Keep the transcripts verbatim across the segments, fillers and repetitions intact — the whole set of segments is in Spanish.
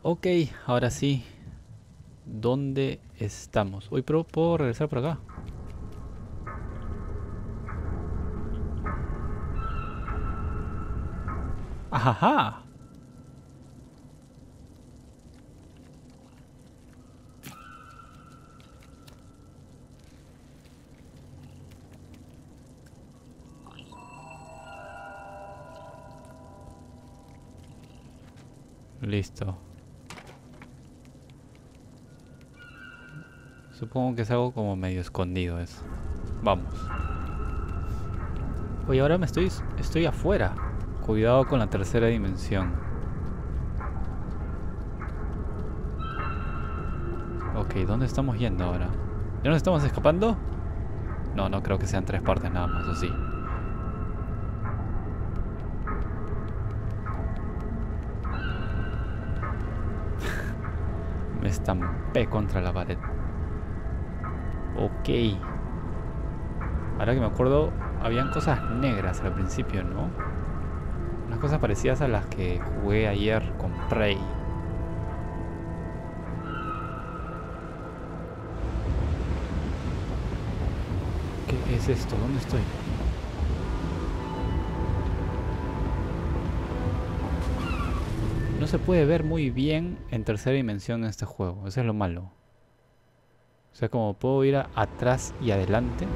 Ok, ahora sí. ¿Dónde estamos? Uy, pero ¿puedo regresar por acá? ¡Ajaja! Listo. Supongo que es algo como medio escondido eso. Vamos. Oye, ahora me estoy, estoy afuera. Cuidado con la tercera dimensión. Ok, ¿dónde estamos yendo ahora? ¿Ya nos estamos escapando? No, no creo que sean tres partes nada más, ¿o sí? Me estampé contra la pared. Ok. Ahora que me acuerdo, habían cosas negras al principio, ¿no? Unas cosas parecidas a las que jugué ayer con Prey. ¿Qué es esto? ¿Dónde estoy? No se puede ver muy bien en tercera dimensión en este juego. Eso es lo malo. O sea, como puedo ir a atrás y adelante.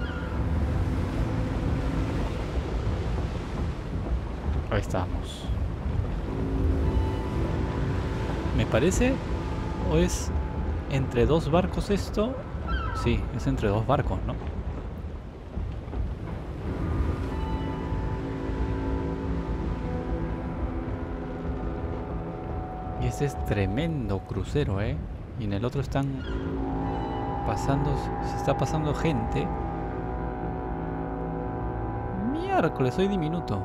Ahí estamos. Me parece... ¿O es entre dos barcos esto? Sí, es entre dos barcos, ¿no? Y este es tremendo crucero, ¿eh? Y en el otro están pasando... Se está pasando gente. Miércoles, soy diminuto.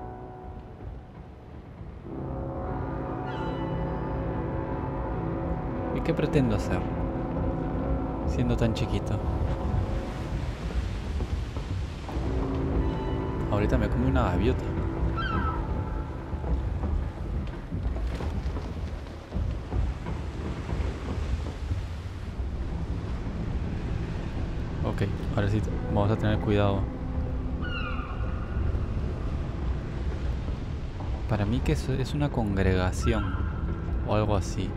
¿Y qué pretendo hacer? Siendo tan chiquito. Ahorita me come una gaviota. Ok, ahora sí vamos a tener cuidado. Para mí que eso es una congregación o algo así.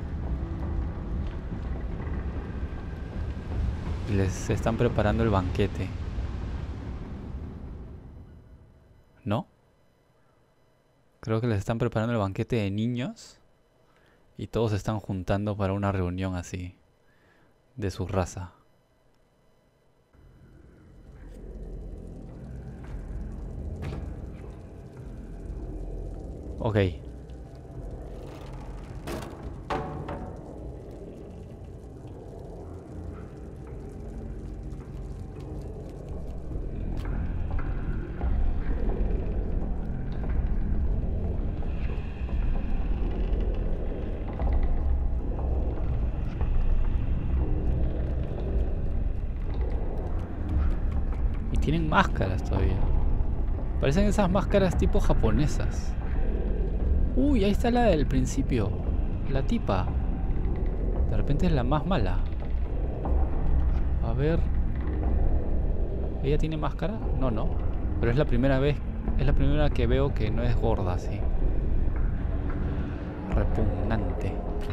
Les están preparando el banquete. ¿No? Creo que les están preparando el banquete de niños. Y todos se están juntando para una reunión así. De su raza. Ok. Y tienen máscaras todavía. Parecen esas máscaras tipo japonesas. Uy, ahí está la del principio. La tipa. De repente es la más mala. A ver. ¿Ella tiene máscara? No, no. Pero es la primera vez. Es la primera que veo que no es gorda así. Repugnante.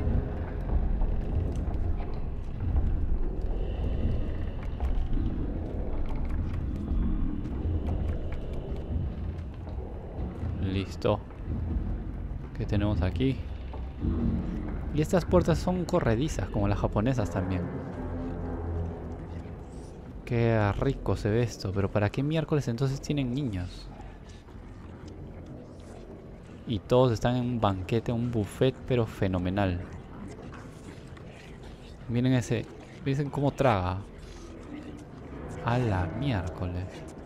Listo. ¿Qué tenemos aquí? Y estas puertas son corredizas, como las japonesas también. Qué rico se ve esto, pero ¿para qué miércoles entonces tienen niños? Y todos están en un banquete, un buffet, pero fenomenal. Miren ese, miren cómo traga. A la miércoles.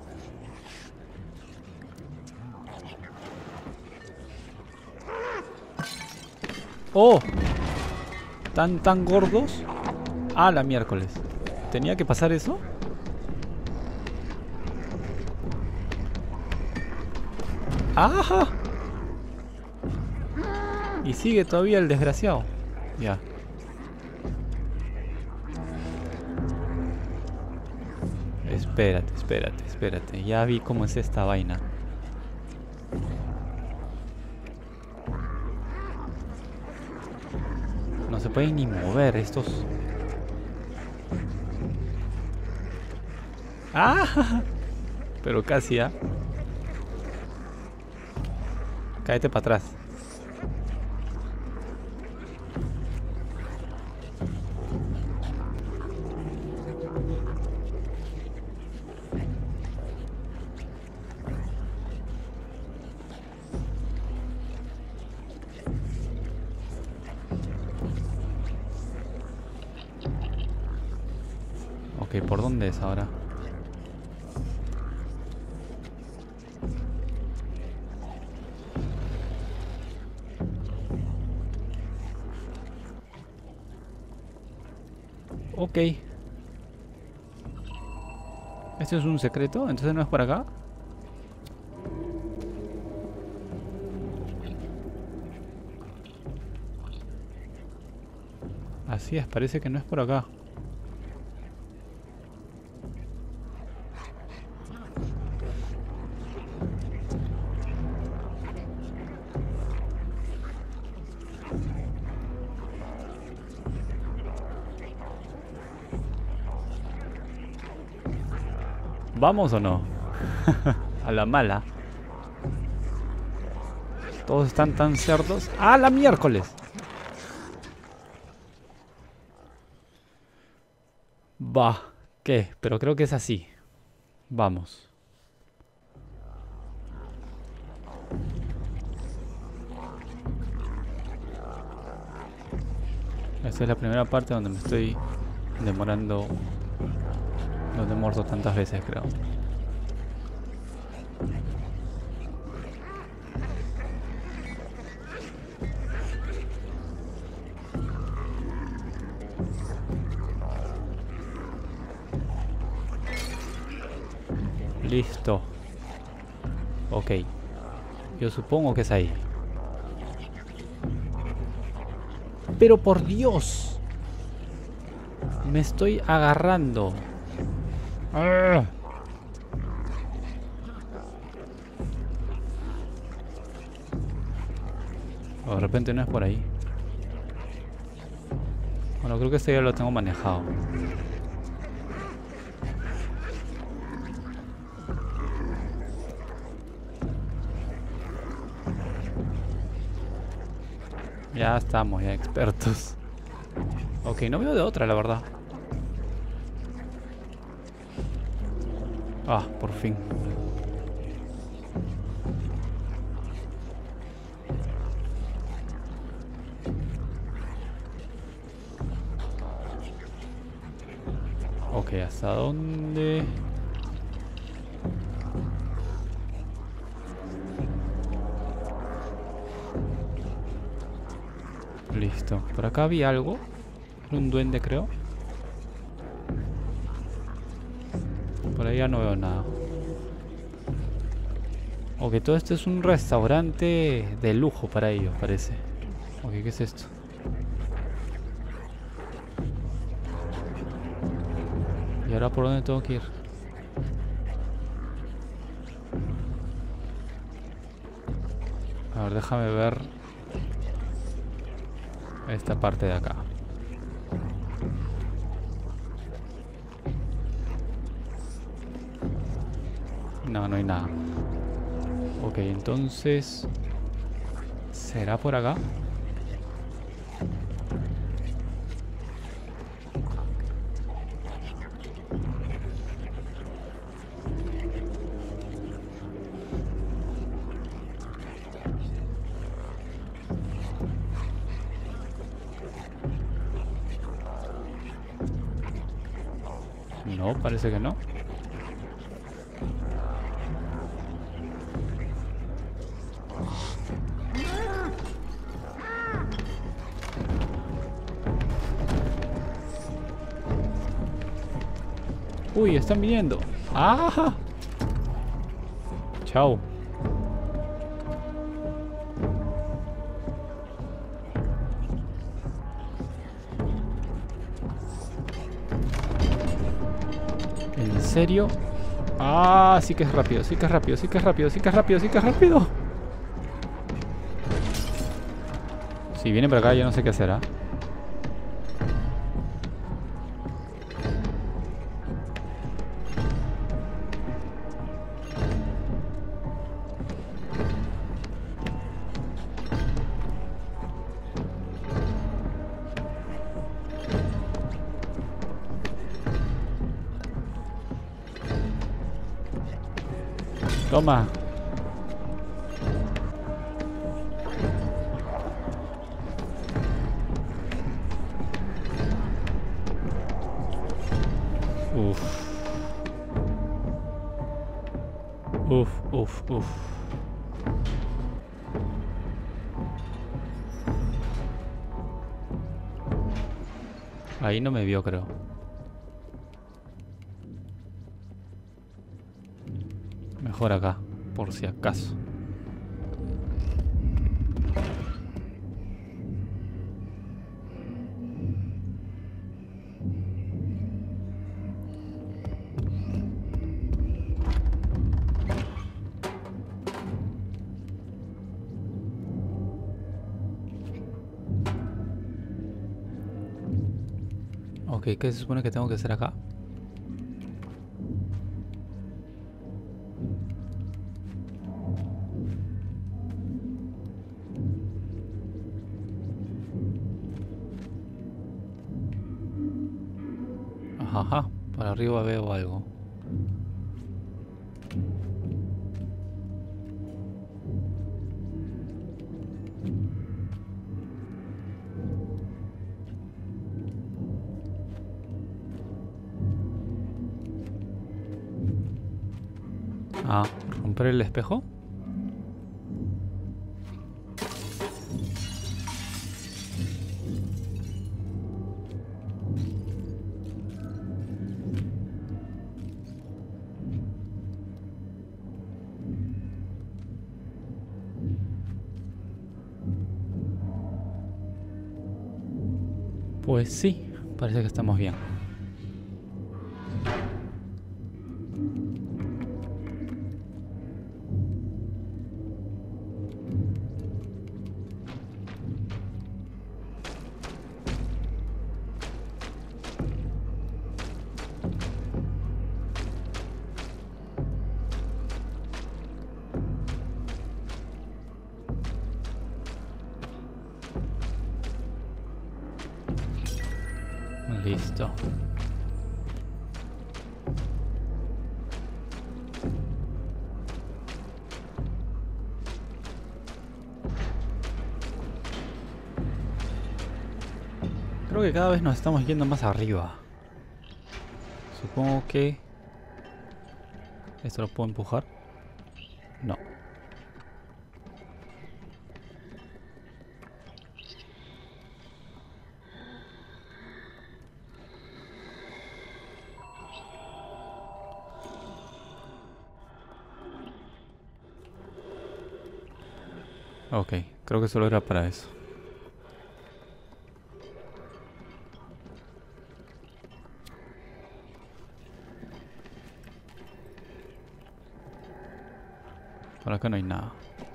¡Oh! ¿Tan, tan gordos? A la miércoles. ¿Tenía que pasar eso? ¡Ajá! Y sigue todavía el desgraciado. Ya. Espérate, espérate, espérate. Ya vi cómo es esta vaina. No se pueden ni mover estos. ¡Ah! Pero casi, ¿ah? Cáete para atrás. Ok, ¿por dónde es ahora? Ok. ¿Esto es un secreto? ¿Entonces no es por acá? Así es, parece que no es por acá. ¿Vamos o no? A la mala. Todos están tan cerdos. ¡Ah, la miércoles! Va. ¿Qué? Pero creo que es así. Vamos. Esta es la primera parte donde me estoy demorando. Donde he muerto tantas veces, creo. Listo. Ok. Yo supongo que es ahí. Pero por Dios. Me estoy agarrando. ¡Ah! O de repente no es por ahí. Bueno, creo que este ya lo tengo manejado. Ya estamos, ya expertos. Ok, no veo de otra, la verdad. Ah, por fin. Ok, ¿hasta dónde? Listo. Por acá había algo. Era un duende, creo. Por ahí ya no veo nada. Ok, todo esto es un restaurante de lujo para ellos, parece. Ok, ¿qué es esto? ¿Y ahora por dónde tengo que ir? A ver, déjame ver esta parte de acá. No, no hay nada. Ok, entonces... ¿será por acá? No, parece que no. Uy, están viniendo. ¡Ah! Chao. ¿En serio? Ah, sí que es rápido, sí que es rápido, sí que es rápido, sí que es rápido, sí que es rápido. Si viene para acá, yo no sé qué hacer, ¿ah? Toma. Uf. Uf, uf, uf. Ahí no me vio, creo. Mejor acá, por si acaso. Ok, ¿qué se supone que tengo que hacer acá? Ajá, ajá. Para arriba veo algo. Ah, ¿romper el espejo? Pues sí, parece que estamos bien. Listo. Creo que cada vez nos estamos yendo más arriba. Supongo que... ¿Esto lo puedo empujar? No. Ok, creo que solo era para eso. Por acá no hay nada.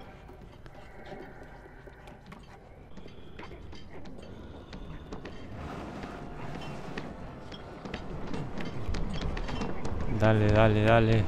Dale, dale, dale.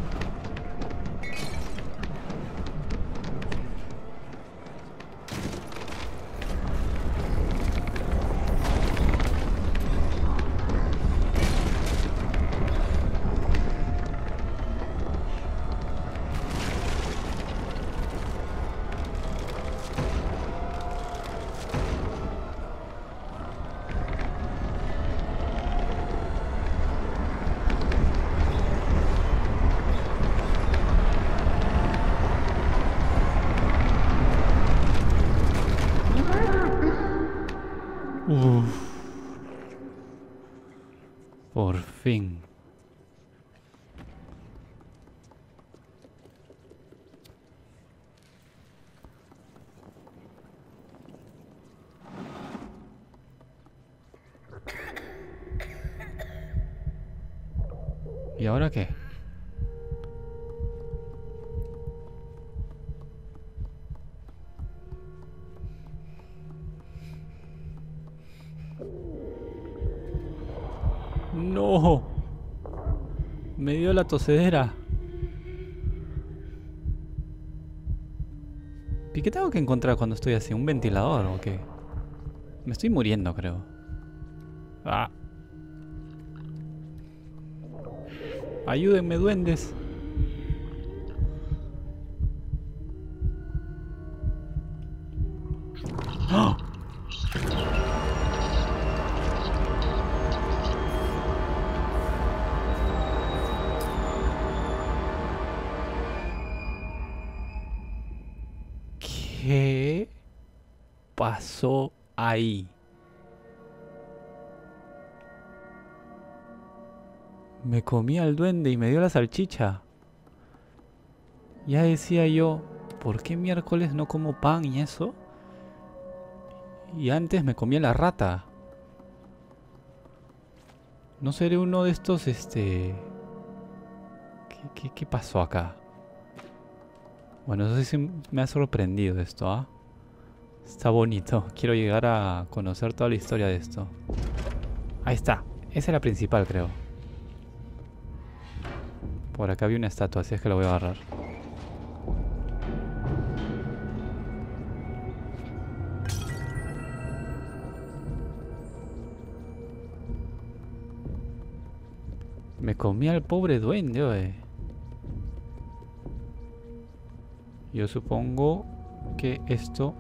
Uf. Por fin. ¿Y ahora qué? ¡No! Me dio la tosedera. ¿Y qué tengo que encontrar cuando estoy así? ¿Un ventilador o qué? Me estoy muriendo, creo. ¡Ah! Ayúdenme, duendes. ¡Oh! ¿Qué pasó ahí? Me comí al duende y me dio la salchicha. Ya decía yo, ¿por qué miércoles no como pan y eso? Y antes me comía la rata. ¿No seré uno de estos, este... ¿Qué, qué, qué pasó acá? Bueno, eso sí me ha sorprendido esto, ¿ah? ¿eh? Está bonito. Quiero llegar a conocer toda la historia de esto. Ahí está. Esa es la principal, creo. Por acá había una estatua, así es que la voy a agarrar. Me comí al pobre duende, oye. Yo supongo que esto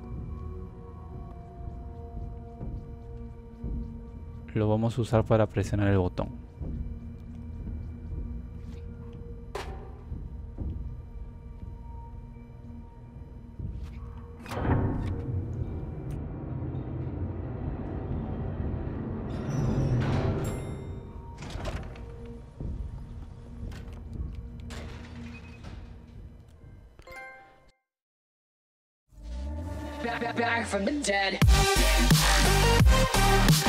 lo vamos a usar para presionar el botón. Back from the dead.